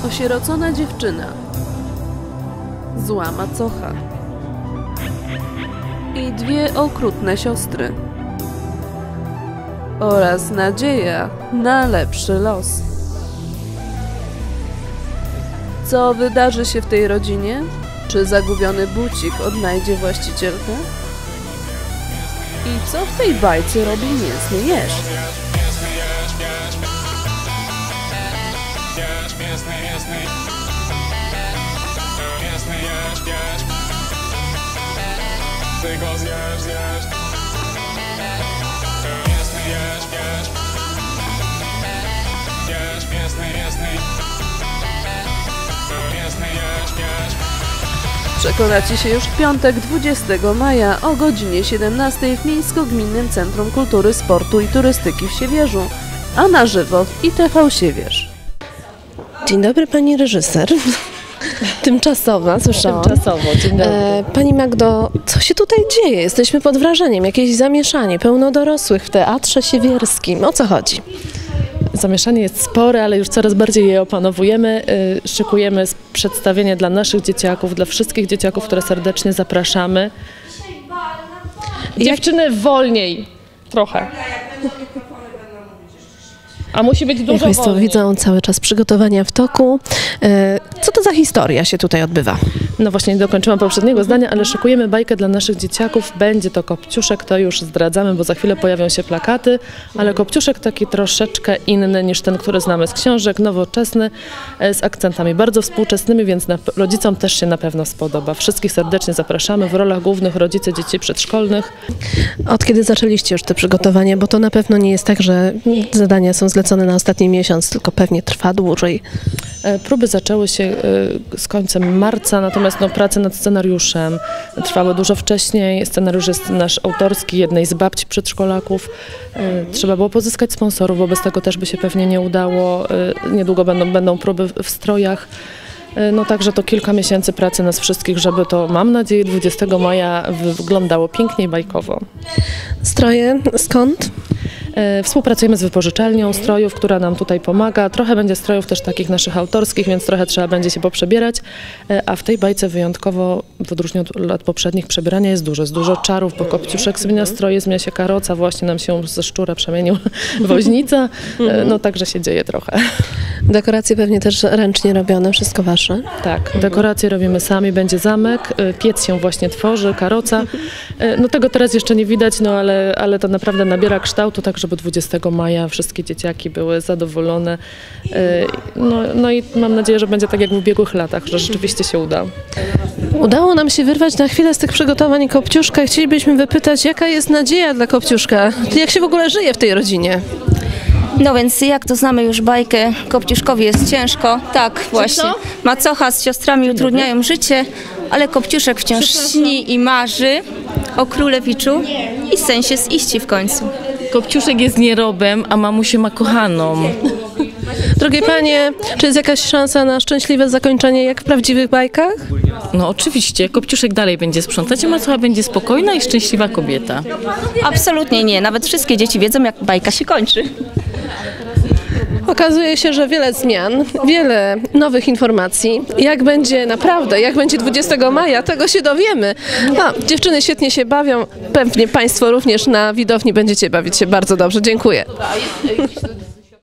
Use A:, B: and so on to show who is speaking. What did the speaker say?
A: Osierocona dziewczyna, zła macocha i dwie okrutne siostry oraz nadzieja na lepszy los. Co wydarzy się w tej rodzinie? Czy zagubiony bucik odnajdzie właścicielkę? I co w tej bajce robi mięsny jeż?
B: Ty go zjesz, zjesz. Mięsny jesz, jesz. Jesz, mięsny, mięsny. Mięsny jesz, jesz.
A: Przekonacie się już w piątek 20 maja o godzinie 17 w Miejsko-Gminnym Centrum Kultury, Sportu i Turystyki w Siewierzu, a na żywo w ITV Siewierz.
C: Dzień dobry, pani reżyser. Tymczasowa, słyszałam.
D: Tymczasowo, dzień dobry.
C: Pani Magdo, co się tutaj dzieje? Jesteśmy pod wrażeniem, jakieś zamieszanie, pełno dorosłych w Teatrze Siewierskim. O co chodzi?
D: Zamieszanie jest spore, ale już coraz bardziej je opanowujemy. Szykujemy przedstawienie dla naszych dzieciaków, dla wszystkich dzieciaków, które serdecznie zapraszamy. Dziewczyny wolniej, trochę. A musi być dużo
C: Jak Państwo
D: wolniej.
C: widzą, cały czas przygotowania w toku. Co to za historia się tutaj odbywa?
D: No właśnie, nie dokończyłam poprzedniego zdania, ale szykujemy bajkę dla naszych dzieciaków. Będzie to Kopciuszek, to już zdradzamy, bo za chwilę pojawią się plakaty, ale Kopciuszek taki troszeczkę inny niż ten, który znamy z książek, nowoczesny, z akcentami bardzo współczesnymi, więc rodzicom też się na pewno spodoba. Wszystkich serdecznie zapraszamy, w rolach głównych rodzice dzieci przedszkolnych.
C: Od kiedy zaczęliście już te przygotowania? Bo to na pewno nie jest tak, że zadania są zlecone na ostatni miesiąc, tylko pewnie trwa dłużej.
D: Próby zaczęły się z końcem marca, natomiast prace nad scenariuszem trwały dużo wcześniej. Scenariusz jest nasz autorski, jednej z babci przedszkolaków. Trzeba było pozyskać sponsorów, bo bez tego też by się pewnie nie udało. Niedługo będą próby w strojach. Także to kilka miesięcy pracy nas wszystkich, żeby to, mam nadzieję, 20 maja wyglądało pięknie i bajkowo.
C: Stroje skąd?
D: Współpracujemy z wypożyczalnią strojów, która nam tutaj pomaga. Trochę będzie strojów też takich naszych autorskich, więc trochę trzeba będzie się poprzebierać. A w tej bajce wyjątkowo, w odróżnieniu od lat poprzednich, przebierania jest dużo czarów, bo Kopciuszek zmienia stroje, zmienia się karoca, właśnie nam się ze szczura przemienił woźnica. Także się dzieje trochę.
C: Dekoracje pewnie też ręcznie robione, wszystko wasze?
D: Tak, dekoracje robimy sami, będzie zamek, piec się właśnie tworzy, karoca. Tego teraz jeszcze nie widać, ale to naprawdę nabiera kształtu, tak żeby 20 maja wszystkie dzieciaki były zadowolone. I mam nadzieję, że będzie tak jak w ubiegłych latach, że rzeczywiście się uda.
C: Udało nam się wyrwać na chwilę z tych przygotowań Kopciuszka. Chcielibyśmy wypytać, jaka jest nadzieja dla Kopciuszka? Jak się w ogóle żyje w tej rodzinie?
E: No więc jak to znamy już bajkę, Kopciuszkowi jest ciężko. Tak, właśnie. Macocha z siostrami utrudniają życie, ale Kopciuszek wciąż śni i marzy o królewiczu i sen się ziści w końcu.
F: Kopciuszek jest nierobem, a mamusię ma kochaną.
C: Drogie panie, czy jest jakaś szansa na szczęśliwe zakończenie jak w prawdziwych bajkach?
F: No oczywiście, Kopciuszek dalej będzie sprzątać, a macocha będzie spokojna i szczęśliwa kobieta.
E: Absolutnie nie, nawet wszystkie dzieci wiedzą, jak bajka się kończy.
C: Okazuje się, że wiele zmian, wiele nowych informacji. Jak będzie naprawdę, jak będzie 20 maja, tego się dowiemy. Dziewczyny świetnie się bawią, pewnie państwo również na widowni będziecie bawić się bardzo dobrze. Dziękuję.